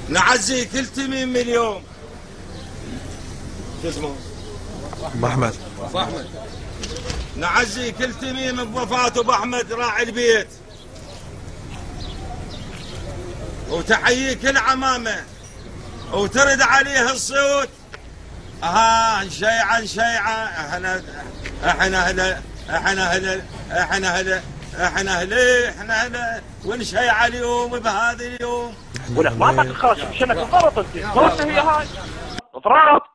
نعزي كل تميم اليوم. شو اسمه؟ ابو احمد. ابو احمد. نعزي كل تميم بوفاة ابو احمد راعي البيت. وتحيي كل عمامه وترد عليه الصوت. نشيعه نشيعه احنا اهله احنا اهله احنا اهله احنا اهله احنا اهله ونشيعه اليوم بهذا اليوم. ولك ما اعطاك الخرج شنك انضربت انت، هي هاي اضربت.